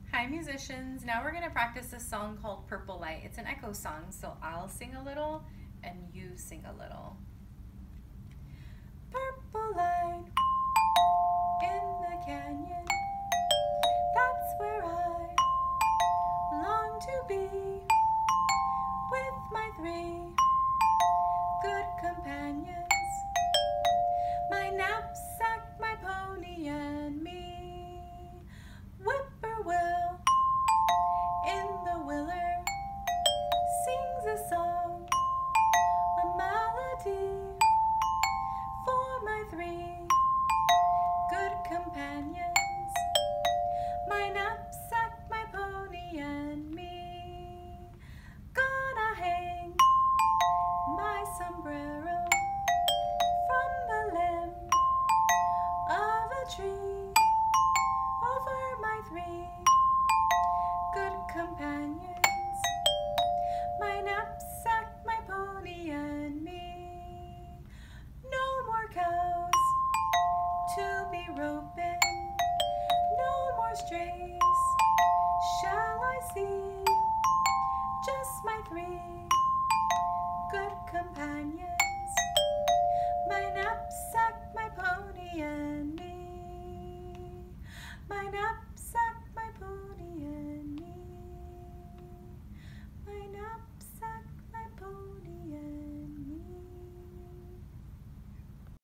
Hi musicians, now we're going to practice a song called Purple Light. It's an echo song, so I'll sing a little and you sing a little. Purple light in the canyon, that's where I long to be, with my three good companions, my knapsack, my pony, and me. Whippoorwill in the willer sings a song, a melody for my three good companions, my knapsack, my pony, and me. Gonna hang my sombrero from the limb of a tree over my three good companions, my knapsack, my pony, and me. No more cows to be roping, no more strays shall I see, just my three good companions,